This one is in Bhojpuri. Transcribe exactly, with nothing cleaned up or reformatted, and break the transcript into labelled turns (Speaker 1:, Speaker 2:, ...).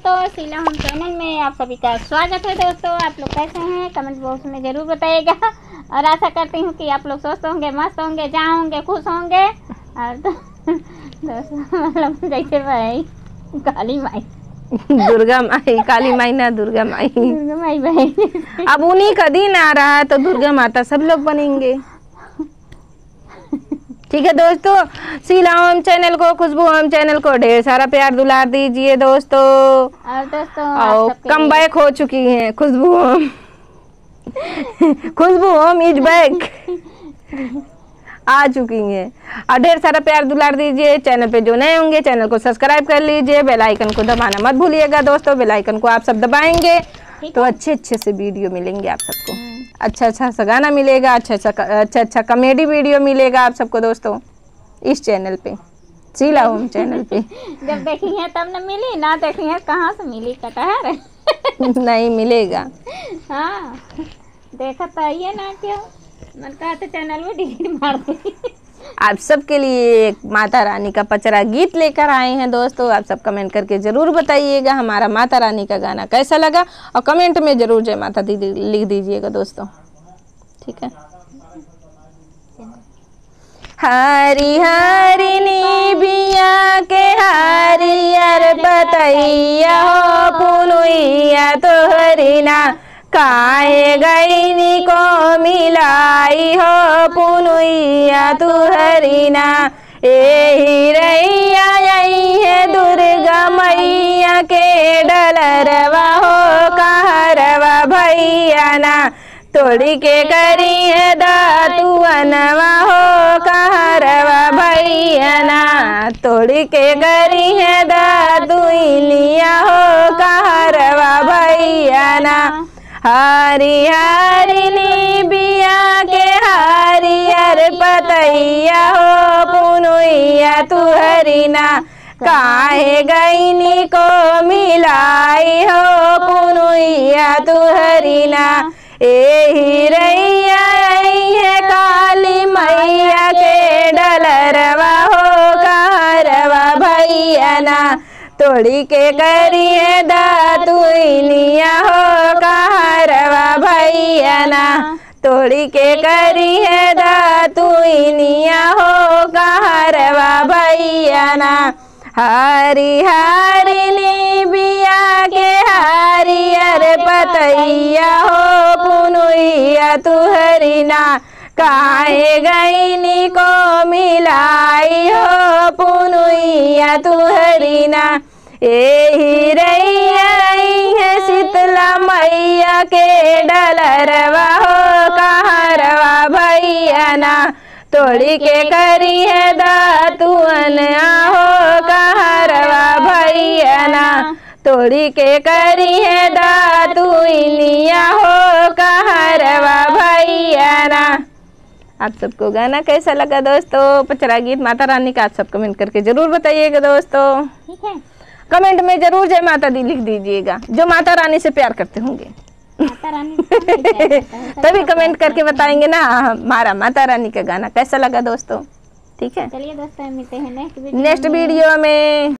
Speaker 1: दोस्तों, शीला होम चैनल में आप सभी का स्वागत है। दोस्तों, आप लोग कैसे हैं कमेंट बॉक्स में ज़रूर बताइएगा। और आशा करती हूँ कि आप लोग स्वस्थ होंगे, मस्त होंगे, जहाँ होंगे खुश होंगे। और तो, दोस्तों मतलब जैसे भाई काली माई
Speaker 2: दुर्गा माई, काली माई ना दुर्गा माई
Speaker 1: दुर्गा माई भाई
Speaker 2: अब उन्हीं का दिन आ रहा है तो दुर्गा माता सब लोग बनेंगे। ठीक है दोस्तों, शीला होम चैनल को, खुशबू होम चैनल को ढेर सारा प्यार दुलार दीजिए दोस्तों।
Speaker 1: और दोस्तों
Speaker 2: और कम बैक हो चुकी हैं Khushboo home Khushboo home is back आ चुकी हैं। और ढेर सारा प्यार दुलार दीजिए। चैनल पे जो नए होंगे चैनल को सब्सक्राइब कर लीजिए, बेल आइकन को दबाना मत भूलिएगा दोस्तों। बेल आइकन को आप सब दबाएंगे तो अच्छे अच्छे से वीडियो मिलेंगे आप सबको। अच्छा अच्छा सा गाना मिलेगा, अच्छा अच्छा अच्छा अच्छा कॉमेडी वीडियो मिलेगा आप सबको दोस्तों इस चैनल पे, शीला होम चैनल पे।
Speaker 1: जब देखी है तब न मिली, ना देखी है कहाँ से मिली कटहर
Speaker 2: नहीं मिलेगा।
Speaker 1: हाँ देखा तो आइए ना, क्यों मन कहा तो चैनल में डिलीट मार दी।
Speaker 2: आप सबके लिए एक माता रानी का पचरा गीत लेकर आए हैं दोस्तों। आप सब कमेंट करके ज़रूर बताइएगा हमारा माता रानी का गाना कैसा लगा, और कमेंट में ज़रूर जय माता दी लिख दीजिएगा दोस्तों। ठीक है। हरी हरिनी बिया के हरियर बतैया हो पुनुइया तोहरी ना, काहे गईनी को मिलाई हो पुनुइया तुहरी ना। एही रैया आई है दुर्गा मैया के डलरवा हो कहरवा भैया ना, तोड़ी के करी है दातुअनवा हो कहरवा भैया ना, तोड़ी के करी है दातुइनिया हो कहरवा भैया ना। हरी हरिनी बिया के हरियर पतैया हो पुनुइया तुहरी ना, काहे गईनी को मिलाई हो पुनुइया तुहरी ना। एही रैया आई है काली मैया के डलरवा हो कहरवा भैया ना, तोड़ी के करी है दातुइनिया हो कहरवा भैया ना, तोड़ी के करी है दातुइनिया हो कहरवा भैया ना। हरी हरिनी बिया के हरियर पतैया हो पुनुइया तुहरी ना, काहे गईनी को मिलाई हो पुनुइया तुहरी ना। एही रैया आई है शीतला मैया के डलरवा हो कहरवा भैया ना, तोड़ी के करी है दातुअन हो कहरवा भैया ना, तोड़ी के करी है दातुइनिया हो कहरवा भैया ना। आप सबको गाना कैसा लगा दोस्तों, पचरा गीत माता रानी का, आप सब कमेंट करके जरूर बताइएगा दोस्तों।
Speaker 1: ठीक है,
Speaker 2: कमेंट में जरूर जय माता दी लिख दीजिएगा जो माता रानी से प्यार करते होंगे।
Speaker 1: माता रानी
Speaker 2: तभी कमेंट करके बताएंगे ना हमारा माता रानी का गाना कैसा लगा दोस्तों। ठीक है,
Speaker 1: चलिए दोस्तों मिलते हैं नेक्स्ट वीडियो
Speaker 2: नेक्स्ट वीडियो में।